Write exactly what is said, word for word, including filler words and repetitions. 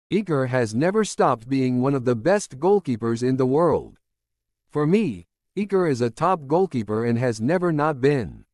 Iker has never stopped being one of the best goalkeepers in the world. For me, Iker is a top goalkeeper and has never not been.